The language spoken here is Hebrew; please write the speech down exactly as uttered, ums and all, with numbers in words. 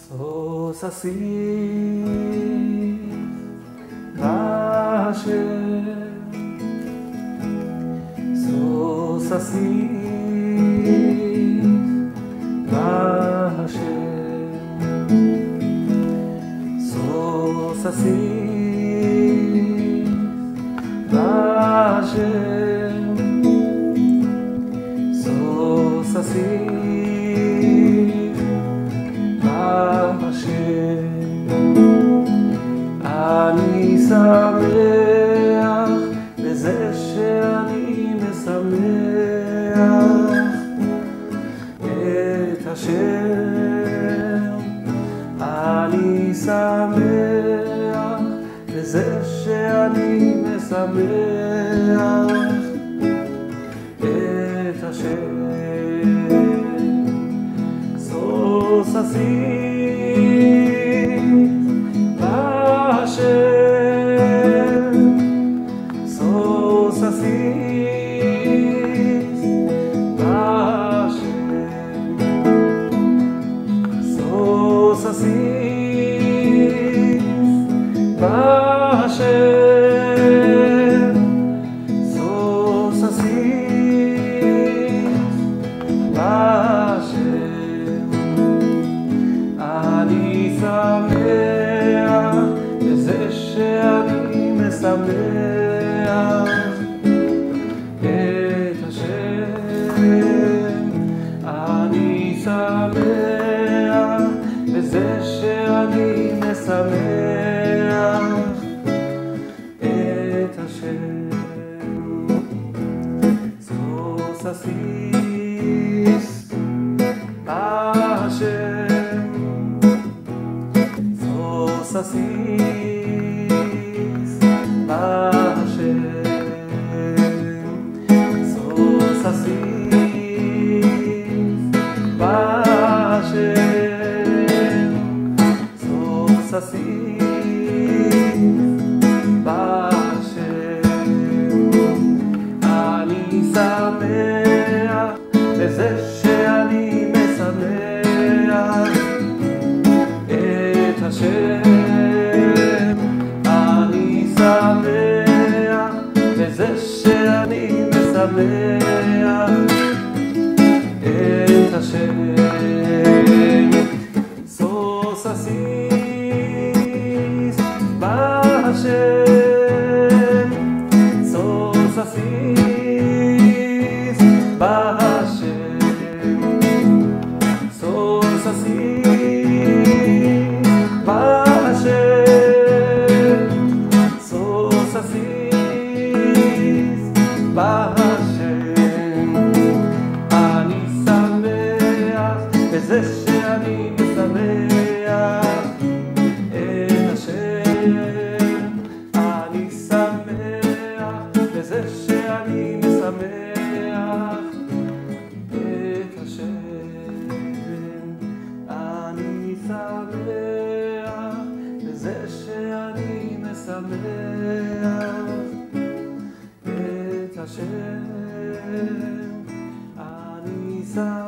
So sasi Hashem, so sasi Hashem, so sasi Hashem, so sasi אני שמח בזה שאני משמח את השם. אני שמח בזה שאני משמח את השם. סוס עשית אני שמח בזה שאני משמח את השם. אני שמח בזה שאני משמח את השם. סוס עסיס השם, סוס עסיס השם, סוס עסיס השם, סוס עסיס השם. אני שמח בזה שאני משמח את השם. אני שמח בזה שאני משמח את השם. סוס עסיס בהשם, סוס עסיס בהשם, סוס עסיס בהשם, סוס עסיס בהשם. אני שמח בזה שאני משמח את השם. אני שמח בזה שאני משמח את השם. אני שמח בזה שאני משמח את השם. אני שמח